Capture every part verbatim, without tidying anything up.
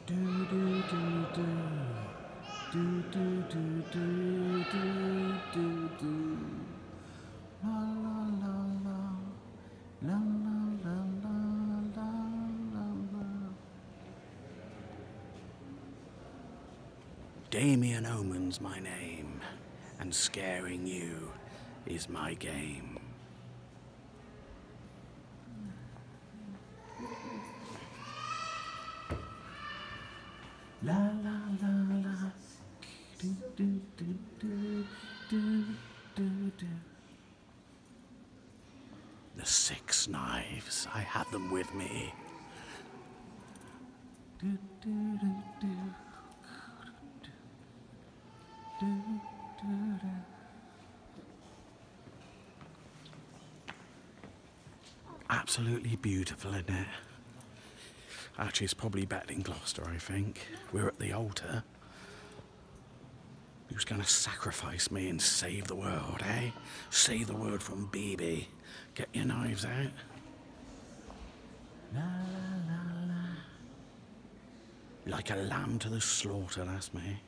Do do do do. Do do do do do do do. La la la la. La la la la la la la. Damien Omen's my name, and scaring you is my game. La la la la. Do do do do do do do. The six knives, I had them with me. Do do do do. Do do do. Absolutely beautiful, isn't it? Actually, it's probably better in Gloucester, I think. We're at the altar. Who's going to sacrifice me and save the world, eh? Save the world from B B. Get your knives out. La la la la. Like a lamb to the slaughter, that's me.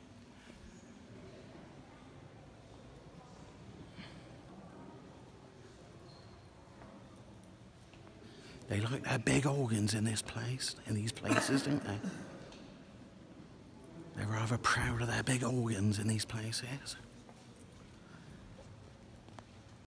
They like their big organs in this place, in these places, don't they? They're rather proud of their big organs in these places.